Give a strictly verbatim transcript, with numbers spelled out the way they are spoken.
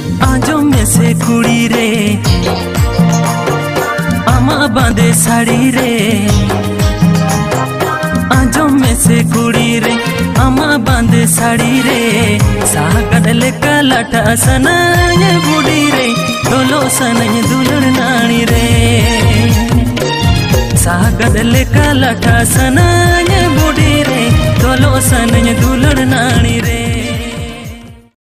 आजो में से कुड़ी रे आमा बांधे साड़ी रे, आजो में से कुड़ी रे आमा बांधे साड़ी रे, सागद लेका लाटा सनाय बुड़ी रे, डोलो सनाय दुलड़ नानी रे, सागद लेका लाटा सनाय बुड़ी रे, डोलो सनाय दुलड़ नानी रे।